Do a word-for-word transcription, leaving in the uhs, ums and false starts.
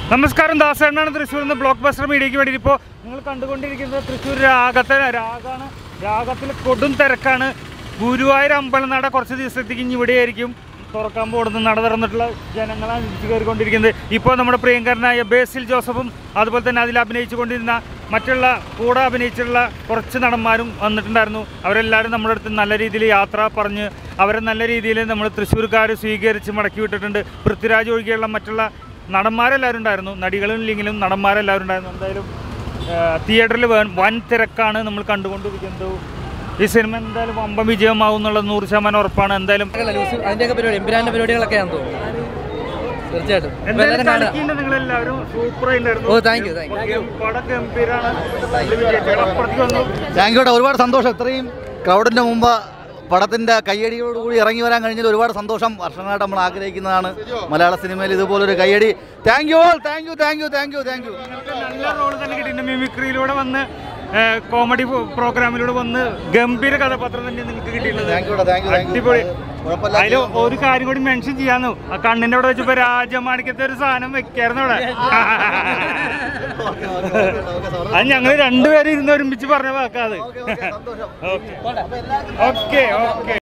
നമസ്കാരം, ദാസേണ്ണാണ് തൃശ്ശൂരിൽ നിന്ന് ബ്ലോക്ക് ബസ്റ്റർ മീഡിയയ്ക്ക് വേണ്ടി. ഇപ്പോൾ നിങ്ങൾ കണ്ടുകൊണ്ടിരിക്കുന്നത് തൃശ്ശൂർ രാഗത്തെ രാഗാണ്. രാഗത്തിൽ കൊടും തിരക്കാണ്. ഗുരുവായൂർ അമ്പലനട കുറച്ച് ദിവസത്തേക്ക് ഇനി ഇവിടെയായിരിക്കും തുറക്കാൻ പോകുന്നത്. നട തുറന്നിട്ടുള്ള ജനങ്ങളാണ് തിരിച്ചു കയറിക്കൊണ്ടിരിക്കുന്നത്. ഇപ്പോൾ നമ്മുടെ പ്രിയങ്കരനായ ബേസിൽ ജോസഫും അതുപോലെ തന്നെ അതിൽ അഭിനയിച്ചു കൊണ്ടിരുന്ന മറ്റുള്ള കൂടെ അഭിനയിച്ചിട്ടുള്ള കുറച്ച് നടന്മാരും വന്നിട്ടുണ്ടായിരുന്നു. അവരെല്ലാവരും നമ്മുടെ അടുത്ത് നല്ല രീതിയിൽ യാത്ര പറഞ്ഞ് അവരെ നല്ല രീതിയിൽ നമ്മൾ തൃശ്ശൂർക്കാർ സ്വീകരിച്ച് മടക്കി വിട്ടിട്ടുണ്ട്. പൃഥ്വിരാജ് ഒഴികെയുള്ള മറ്റുള്ള നടന്മാരെല്ലാവരും ഉണ്ടായിരുന്നു. നടികളും ഇല്ലെങ്കിലും നടന്മാരെല്ലാവരും ഉണ്ടായിരുന്നു. എന്തായാലും തിയേറ്ററിൽ വൻ തിരക്കാണ് നമ്മൾ കണ്ടുകൊണ്ടിരിക്കുന്നത്. ഈ സിനിമ എന്തായാലും വമ്പൻ വിജയമാവും എന്നുള്ളത് നൂറ് ശതമാനം ഉറപ്പാണ്. എന്തായാലും അതിൻ്റെയൊക്കെ പരിപാടി എമ്പുരാൻ്റെ പരിപാടികളൊക്കെയാണ് തോന്നുന്നു. തീർച്ചയായിട്ടും നിങ്ങളെല്ലാവരും സൂപ്പറായിട്ടുണ്ടായിരുന്നു. ഓ താങ്ക് യു താങ്ക് യു പടം ഗംഭീരാണ്. Thank you. ഒരുപാട് സന്തോഷം. ഇത്രയും ക്രൗഡിൻ്റെ മുമ്പ് പടത്തിൻ്റെ കയ്യടിയോടുകൂടി ഇറങ്ങി വരാൻ കഴിഞ്ഞാൽ ഒരുപാട് സന്തോഷം. വർഷങ്ങളായിട്ട് നമ്മൾ ആഗ്രഹിക്കുന്നതാണ് മലയാള സിനിമയിൽ ഇതുപോലൊരു കയ്യടി. Thank you all. Thank you thank you thank you thank you. നല്ല റോൾ തന്നെ കിട്ടിയിട്ടുണ്ട്. മിമിക്രിയിലൂടെ വന്ന് കോമഡി പ്രോഗ്രാമിലൂടെ വന്ന് ഗംഭീര കഥാപാത്രം തന്നെ നിങ്ങൾക്ക് കിട്ടിയിട്ടുള്ളത്. അടിപൊളി. അതിൽ ഒരു കാര്യം കൂടി മെൻഷൻ ചെയ്യാന്നു, ആ കണ്ണിന്റെ അവിടെ വെച്ചപ്പോ രാജമാണിക്കത്തെ ഒരു സാധനം വെക്കായിരുന്നു അവിടെ. അത് ഞങ്ങൾ രണ്ടുപേരും ഇരുന്ന് ഒരുമിച്ച് പറഞ്ഞ വാക്കാത്. Okay okay okay.